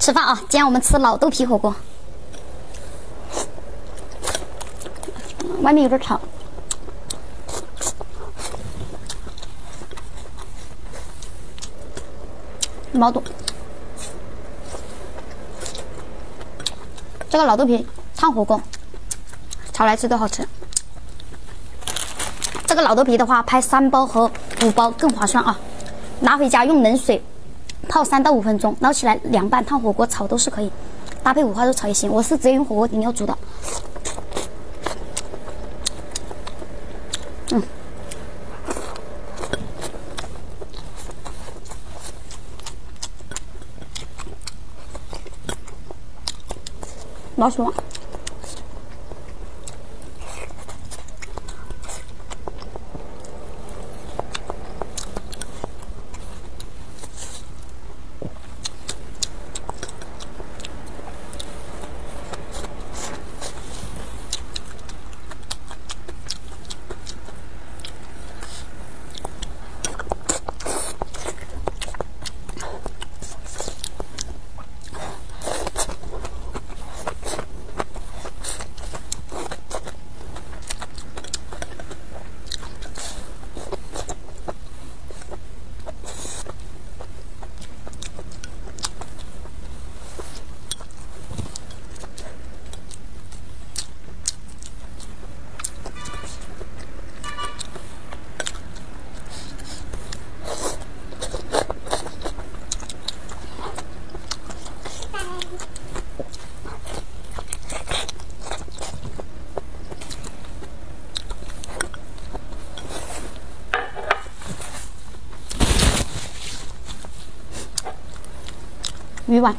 吃饭啊！今天我们吃老豆皮火锅，外面有点吵。毛肚，这个老豆皮烫火锅，炒来吃都好吃。这个老豆皮的话，拍3包和5包更划算啊！拿回家用冷水泡3到5分钟，捞起来凉拌烫火锅炒都是可以，搭配五花肉炒也行。我是直接用火锅底料煮的。老爽。鱼丸，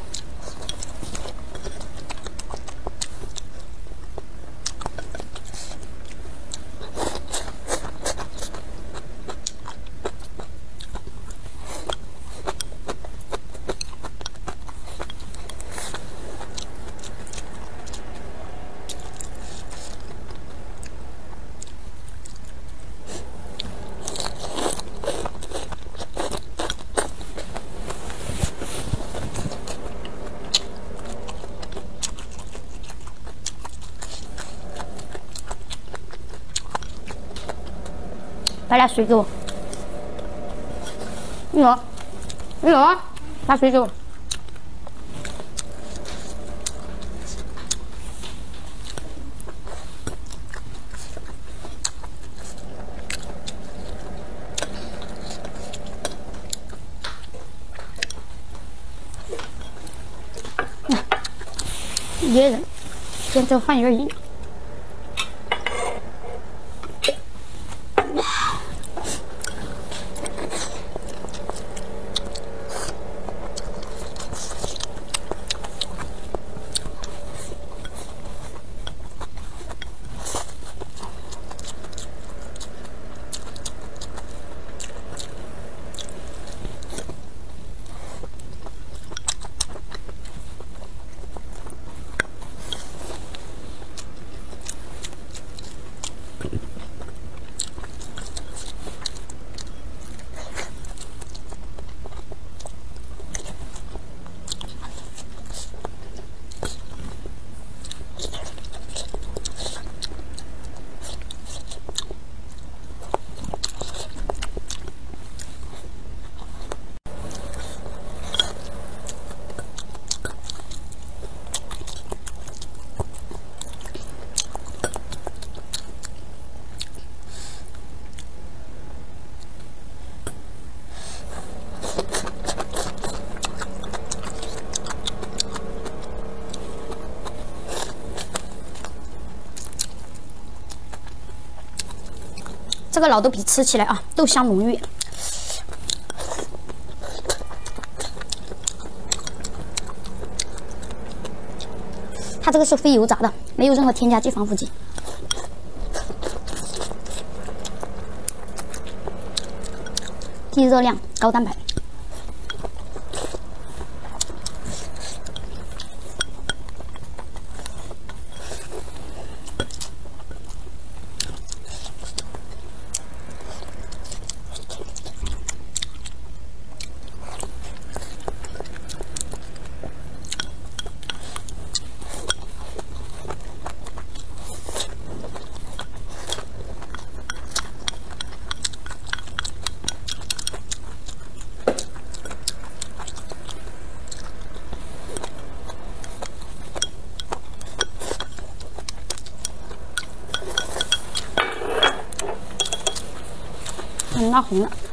把俩水给我。一会把水给我。一个人，今天这饭有点硬。这个老豆皮吃起来啊，豆香浓郁。它这个是非油炸的，没有任何添加剂、防腐剂。低热量、高蛋白。 拉红了。